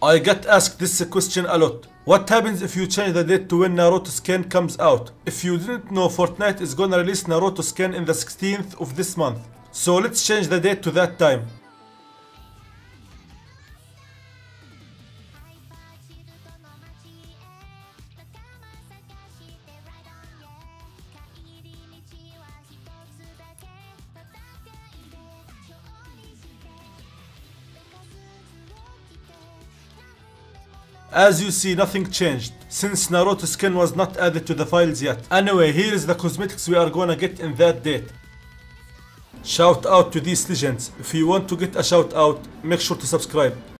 I get asked this question a lot. What happens if you change the date to when Naruto skin comes out? If you didn't know, Fortnite is gonna release Naruto skin in the 16th of this month. So let's change the date to that time. As you see, nothing changed, since Naruto skin was not added to the files yet. Anyway, here is the cosmetics we are gonna get in that date. Shout out to these legends. If you want to get a shout out, make sure to subscribe.